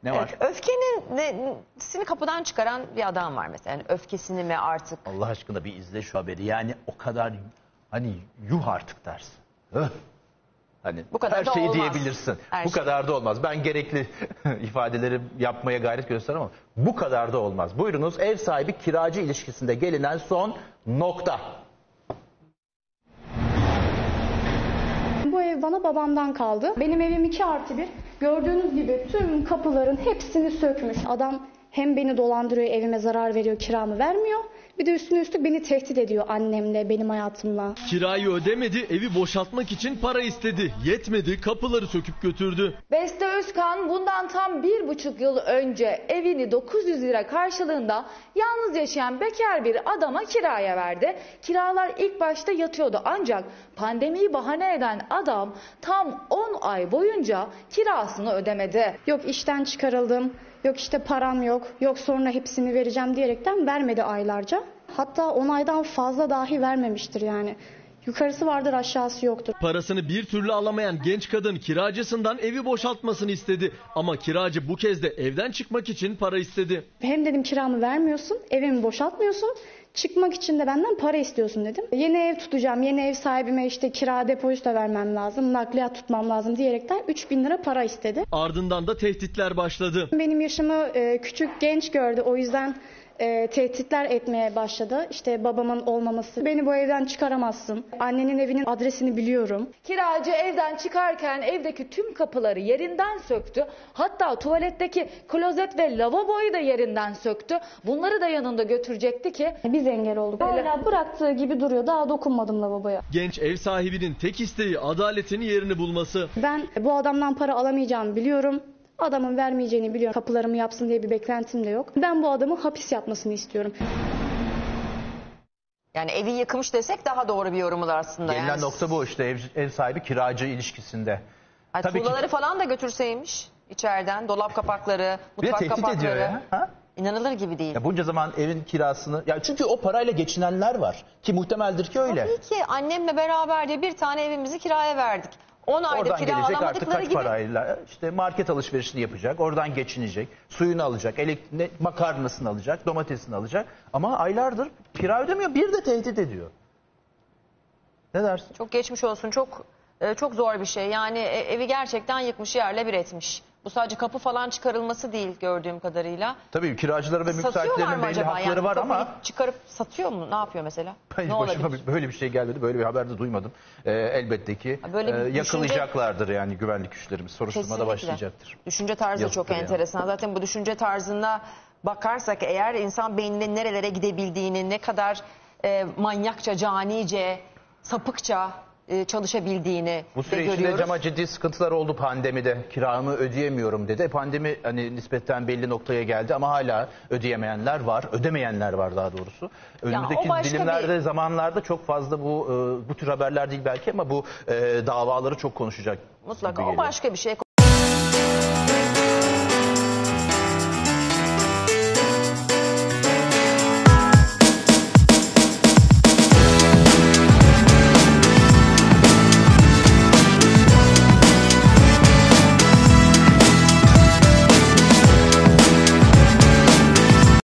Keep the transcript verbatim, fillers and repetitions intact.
Ne var? Evet, öfkenin kapıdan çıkaran bir adam var mesela. Yani öfkesini mi artık? Allah aşkına bir izle şu haberi. Yani o kadar hani yuh artık dersin. Öh. Hani Bu kadar her da şeyi olmaz. diyebilirsin. Her bu şey. kadar da olmaz. Ben gerekli ifadeleri yapmaya gayret gösteririm ama bu kadar da olmaz. Buyurunuz, ev sahibi kiracı ilişkisinde gelinen son nokta. Bu ev bana babamdan kaldı. Benim evim iki artı bir. Gördüğünüz gibi tüm kapıların hepsini sökmüş. Adam hem beni dolandırıyor, evime zarar veriyor, kiramı vermiyor. Bir de üstüne üstlük beni tehdit ediyor annemle, benim hayatımla. Kirayı ödemedi, evi boşaltmak için para istedi. Yetmedi, kapıları söküp götürdü. Beste Özkan bundan tam bir buçuk yıl önce evini dokuz yüz lira karşılığında yalnız yaşayan bekar bir adama kiraya verdi. Kiralar ilk başta yatıyordu ancak pandemiyi bahane eden adam tam on ay boyunca kirasını ödemedi. Yok işten çıkarıldım, yok işte param yok, yok sonra hepsini vereceğim diyerekten vermedi aylarca. Hatta on aydan fazla dahi vermemiştir yani. Yukarısı vardır, aşağısı yoktur. Parasını bir türlü alamayan genç kadın kiracısından evi boşaltmasını istedi. Ama kiracı bu kez de evden çıkmak için para istedi. Hem dedim kiramı vermiyorsun, evimi boşaltmıyorsun. Çıkmak için de benden para istiyorsun dedim. Yeni ev tutacağım, yeni ev sahibime işte kira depozito vermem lazım, nakliyat tutmam lazım diyerekten üç bin lira para istedi. Ardından da tehditler başladı. Benim yaşımı e, küçük genç gördü, o yüzden e, tehditler etmeye başladı. İşte babamın olmaması, beni bu evden çıkaramazsın, annenin evinin adresini biliyorum. Kiracı evden çıkarken evdeki tüm kapıları yerinden söktü. Hatta tuvaletteki klozet ve lavaboyu da yerinden söktü. Bunları da yanında götürecekti ki Biz engel olduk. Hala bıraktığı gibi duruyor, daha dokunmadım lavaboya. Genç ev sahibinin tek isteği adaletin yerini bulması. Ben bu adamdan para alamayacağımı biliyorum. Adamın vermeyeceğini biliyorum. Kapılarımı yapsın diye bir beklentim de yok. Ben bu adamı hapis yatmasını istiyorum. Yani evi yıkmış desek daha doğru bir yorumlar aslında. Gelinen yani. nokta bu işte, ev, ev sahibi kiracı ilişkisinde. Ay, Tabii tuğlaları ki... falan da götürseymiş içeriden. Dolap kapakları, Bir de mutfak tehdit kapakları. ediyor ya. Ha? İnanılır gibi değil. Ya bunca zaman evin kirasını... Ya çünkü o parayla geçinenler var. Ki muhtemeldir ki öyle. Tabii ki annemle beraber de bir tane evimizi kiraya verdik. on ayda Oradan kira gelecek artık alamadıkları kaç gibi. parayla işte market alışverişini yapacak, oradan geçinecek, suyunu alacak, elektriğini, makarnasını alacak, domatesini alacak. Ama aylardır kira ödemiyor, bir de tehdit ediyor. Ne dersin? Çok geçmiş olsun. Çok e, çok zor bir şey. Yani e, evi gerçekten yıkmış, yerle bir etmiş. Bu sadece kapı falan çıkarılması değil gördüğüm kadarıyla. Tabii kiracıları ve Satıyorlar müteahhitlerin mı belli acaba? hakları Yani var kapıyı ama... çıkarıp satıyor mu? Ne yapıyor mesela? Hayır, ne başıma olabilir? böyle bir şey gelmedi, böyle bir haber de duymadım. Ee, elbette ki Böyle bir e, düşünce- yakalayacaklardır yani güvenlik güçlerimiz, soruşturmada Kesinlikle. başlayacaktır. Düşünce tarzı Yazıktır çok yani. enteresan. Zaten bu düşünce tarzına bakarsak eğer insan beyninde nerelere gidebildiğini, ne kadar e, manyakça, canice, sapıkça e, çalışabildiğini Bu de süre içinde görüyoruz. cama ciddi sıkıntılar oldu pandemide. Kiramı ödeyemiyorum dedi. Pandemi hani nispeten belli noktaya geldi ama hala ödeyemeyenler var. Ödemeyenler var daha doğrusu. Önümüzdeki başka dilimlerde, bir- zamanlarda çok fazla bu e, bu tür haberler değil belki ama bu e, davaları çok konuşacak. Mutlaka gibi o geliyor. başka bir şey.